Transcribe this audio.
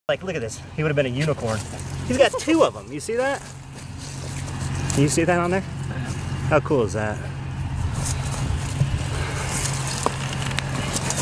Like, look at this. He would have been a unicorn. He's got 2 of them. You see that? Can you see that on there? How cool is that?